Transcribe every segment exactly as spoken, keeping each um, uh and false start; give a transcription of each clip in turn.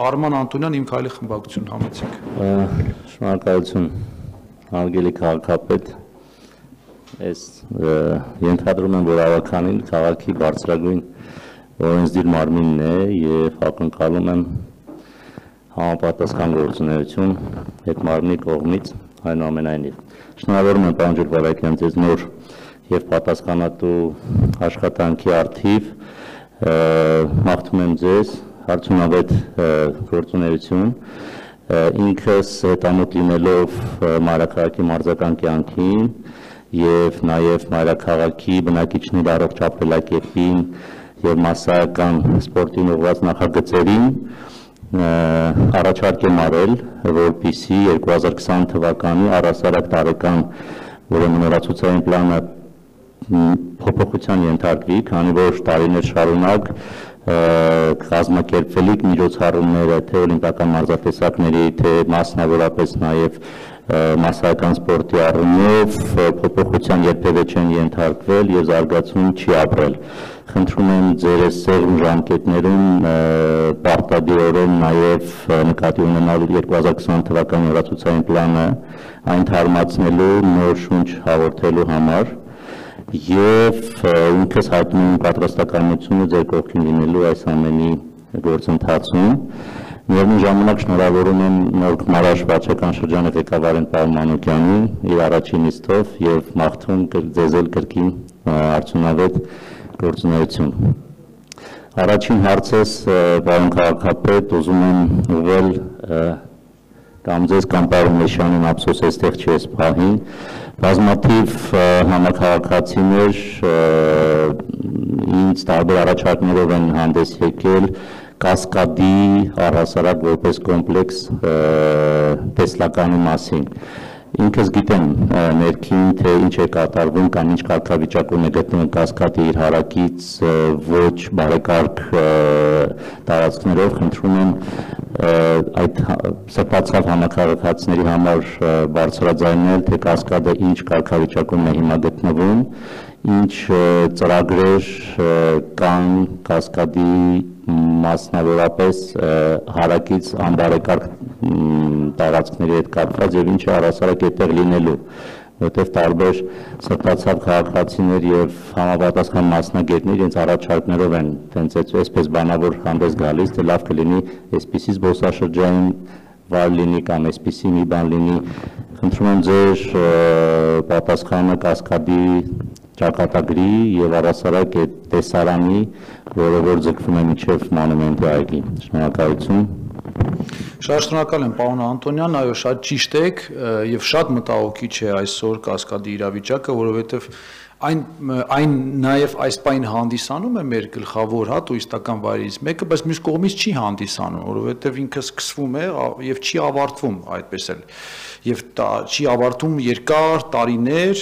Արման Անտոնյան, Իմ քայլի խմբակցություն, համեցեք։ Շնորհակալություն, հարգելի քաղաքապետ։ Ես ենթադրում եմ, որ Արաքանին քաղաքի բարձրագույն օրենսդիր մարմինն է եւ ակնկալում եմ համապատասխան գործունեություն այդ մարմնի կողմից, այնուամենայնիվ։ Շնորհավորում եմ պարոն Ջուրբալակյան ձեզ նոր եւ պատասխանատու աշխատանքի արդիվ, մաղթում եմ ձեզ արդյունավետ գործունեություն, ինքս հետամուտ լինելով մայրաքաղաքի մարզական կյանքին եւ նաեւ մայրաքաղաքի բնակիչների առողջ ապրելակերպին եւ մասսայական սպորտին ուղղված նախագծերին առաջարկ եմ արել, որպեսզի երկու հազար քսան թվականի առհասարակ տարեկան ուրեմն օրացուցային պլանը փոփոխության ենթարկվի, քանի որ տարիներ շարունակ կազմակերպվելիք միջոցառումները թե օլիմպիական մարզատեսակների, թե մասնավորապես նաև մասսայական սպորտի առումով փոփոխության երբևէ չեն ենթարկվել եւ զարգացում չի ապրել։ Խնդրում եմ ձերս սեղմ ժամկետներում պարտադիրորեն նաև նկատի ունենալու երկու հազար քսան թվականի օրացուցային պլանը այն թարմացնելու, նոր շունչ հաղորդելու համար եւ ինքս հայտնում եմ պատրաստակամությունը ձեր կողքին լինելու այս ամենի գործընթացում։ Միևնույն ժամանակ շնորհավորում եմ Նոր Քմարաշ վարչական շրջանի ղեկավարին պարոն Մանուկյանին իր առաջին նիստով եւ մաղթում ձեզ էլ կրկին արդյունավետ գործունեություն։ Առաջին հարցս, պարոն քաղաքապետ, ուզում եմ ուղղել կամ ձեզ կամ պարոն Մեշյանին, ափսոս այստեղ չի այս պահին, բազմաթիվ համաքաղաքացիներ ինձ տարբեր առաջարկներով են հանդես եկել Կասկադի առհասարակ որպես կոմպլեքս տեսլականի մասին։ Ինքս գիտեմ ներքին, թե ինչ է կատարվում կամ ինչ կարգավիճակում է գտնվում Կասկադի իր հարակից ոչ բարեկարգ տարածքներով, խնդրում եմ այդ սրտացավ համաքաղաքացիների համար բարձրաձայնել, թե Կասկադը ինչ կարգավիճակում է հիմա գտնվում, ինչ ծրագրեր կան Կասկադի մասնավորապես հարակից անբարեկարգ տարածքների հետ կապված եւ ինչ է առհասարակ այդտեղ լինելու, որտեղ տարբեր սրտացավ քաղաքացիներ եւ համապատասխան մասնագետներ իրենց առաջարկներով են տենց այսպես բանավոր հանդես գալիս, թե լավ կլինի այսպիսի զբոսաշրջային վայր լինի կամ այսպիսի մի բան լինի։ Խնդրում եմ ձեր պատասխանը Կասկադի ճակատագրի եւ առհասարակ այդ տեսարանի, որը որ ձգվում է մինչեւ մոնումենտի այգի։ Շնորհակալություն։ Շատ շնորհակալ եմ պարոն Անտոնյան, այո, շատ ճիշտ եք եւ շատ մտահոգիչ է այսօր Կասկադի իրավիճակը, որովհետեւ այն այն նաև այս պայն հանդիսանում է մեր գլխավոր հա տուրիստական վայրից մեկը, բայց մյուս կողմից չի հանդիսանում, որովհետև ինքը սկսվում է եւ չի ավարտվում այդպես էլ եւ չի ավարտում երկար տարիներ,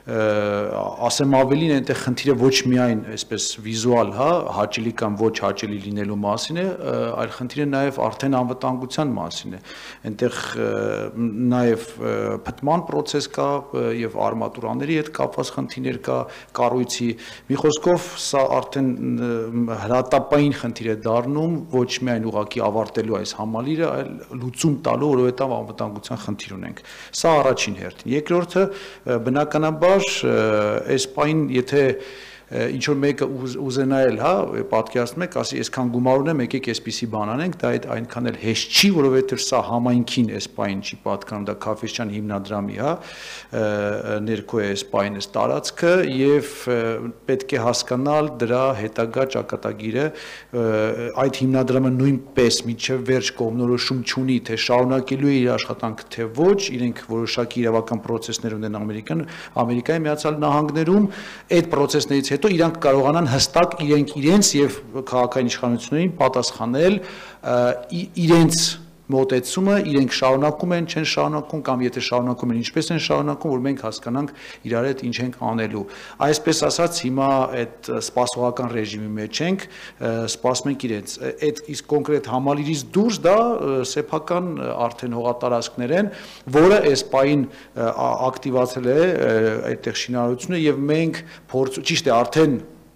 ասեմ ավելին այնտեղ խնդիրը ոչ միայն այսպես վիզուալ, հա, հաճելի կամ ոչ հաճելի լինելու մասին է, այլ խնդիրը նաև արդեն անվտանգության մասին է։ Այնտեղ նաև փտման process կա եւ արմատուրաների հետ կապված խնդիրներ կա, կառույցի։ Մի խոսքով սա արդեն հրատապային խնդիր է դառնում, ոչ միայն ուղղակի ավարտելու այս համալիրը, այլ լուծում տալու, որովհետեւ անվտանգության խնդիր ունենք։ Սա առաջին հերթին։ Երկրորդը բնականաբար այս պայն եթե ինչ որ մեկը ուզենա էլ, հա, պատկերացնում եք, ասի, այսքան գումար ունեմ, եկեք այսպիսի բան անենք, դա այդ այնքան էլ հեշտ չի, որովհետև սա համայնքին այս պայն չի պատկանում, դա Քաֆեշյան հիմնադրամի, հա, ներքո է այս պայն այս տարածքը եւ պետք է հասկանալ դրա հետագա ճակատագիրը, այդ հիմնադրամը նույնպես միջև վերջ կողմնորոշում չունի, թե շարունակելու է իր աշխատանքը, թե ոչ, իրենք որոշակի իրավական process-ներ ունեն Ամերիկան, Ամերիկայի Միացյալ Նահանգներում, այդ process-ներից հետո իրանք կարողանան հստակ իրենք իրենց եւ քաղաքային իշխանություններին պատասխանել իրենց մոտեցումը, իրենք շարունակում են, չեն շարունակում կամ եթե շարունակում են, ինչպես են շարունակում, որ մենք հասկանանք իրար հետ ինչ ենք անելու։ Այսպես ասած, հիմա այդ սպասողական ռեժիմի մեջ ենք, սպասում ենք իրենց։ Այդ իսկ կոնկրետ համալիրից դուրս դա սեփական արդեն հողատարածքներ են, որը այս պայն ակտիվացել է այդտեղ շինարարությունը եւ մենք փորձ, ճիշտ է, արդեն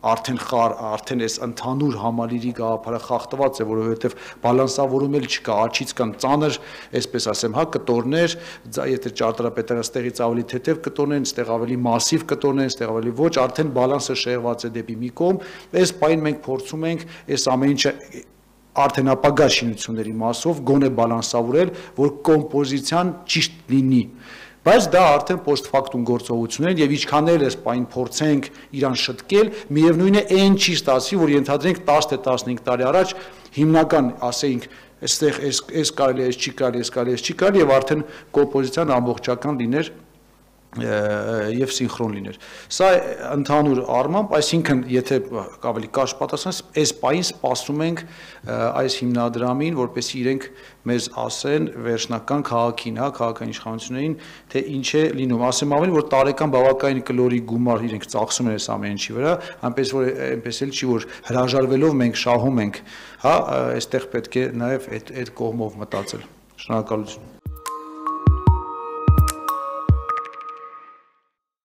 արդեն խար, արդեն այս ընդհանուր համալիրի գաղափարը խախտված է, որովհետև բալանսավորում էլ չկա, աչից կան ծանր, այսպես ասեմ, հա, կտորներ, եթե ճարտարապետները ստեղից ավելի թեթև կտորներ են, ստեղ ավելի մասիվ կտորներ են, ստեղ ավելի ոչ, արդեն բալանսը շեղված է դեպի մի կողմ, այս պայն մենք փորձում ենք այս ամեն ինչը արդեն ապագա շինությունների մասով գոնե բալանսավորել, որ կոմպոզիցիան ճիշտ լինի։ Բայց դա արդեն post factum գործողություն է եւ ինչքան էլ էս պայն փորձենք իրան շտկել, միևնույն է այն չի ստացվի, որ ենթադրենք տասը թե տասնհինգ տարի առաջ հիմնական, ասեինք, այստեղ էս էս կարելի է, էս չի կարելի, էս կարելի է, էս չի կարելի եւ արդեն կոմպոզիցիան ամբողջական լիներ եւ սինխրոն լիներ։ Սա ընդհանուր առմամբ, այսինքն, եթե ավելի կարճ պատասխանեմ, այս պահին սպասում ենք այս հիմնադրամին, որպեսզի իրենք մեզ ասեն վերջնական քաղաքին, հա, քաղաքային իշխանություններին, թե ինչ է լինում։ Ասեմ ավելի, որ տարեկան բավականին կլորի գումար իրենք ծախսում են այս ամեն ինչի վրա, այնպես որ այնպես էլ չի, որ հրաժարվելով մենք շահում ենք, հա, այստեղ պետք է նաեւ այդ այդ կողմով մտածել։ Շնորհակալություն։